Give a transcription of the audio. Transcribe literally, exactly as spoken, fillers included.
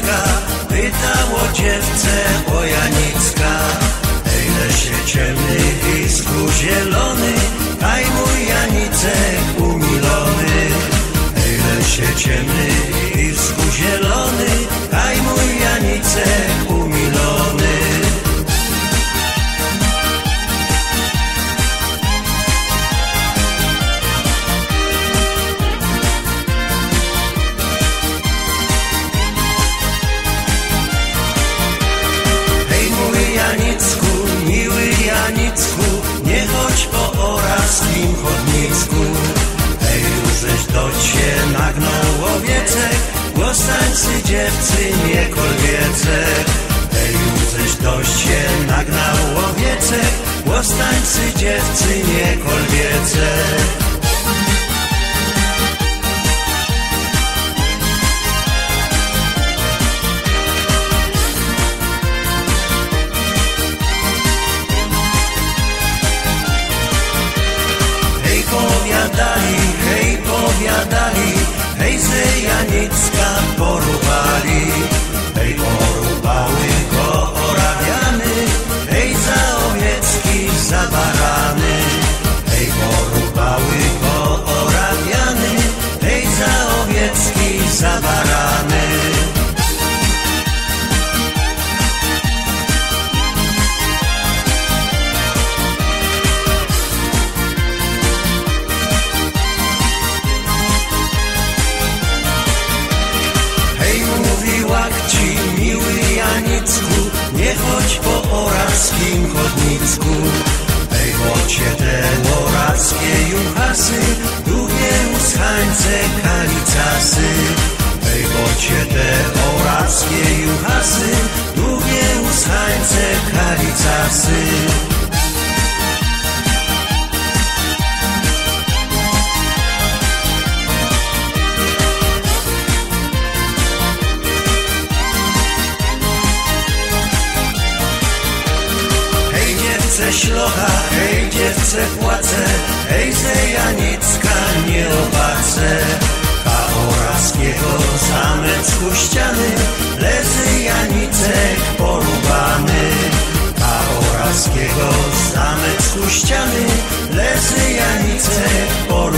Janicka, pytało dziewczę o Janicka. Ej, lesie ciemny i skór zielony, aj mój Janicek umilony. Ej, lesie ciemny i skór zielony, aj mój Janicek umilony. Janicku, miły Janicku, nie chodź po orawskim chodnicku. Ej, już do cię nagnął owiecek, głostańcy dziewcy nie kolwiecek. Ej, już do cię nagnął owiecek, głostańcy dziewcy nie kolwiecek. Powiadali, hej, powiadali, hej, ze Janicka porubali. Hej, porubały go Orawiany, hej, za owieczki, za barany. Hej, porubały go Orawiany, hej, za owieczki, za barany. Ci, miły Janicku, nie chodź po orawskim chodnicku. Ej, bo cię te orawskie juchasy długie uschańce kalicasy. Ej, bo cię te orawskie juchasy długie uschańce kalicasy. Ślocha, hej, dziewczę płace, hej, ze Janicka nie opłacę. A orawskiego zamecku ściany leży Janicek porubany. A orawskiego zamecku ściany leży Janicek porubany.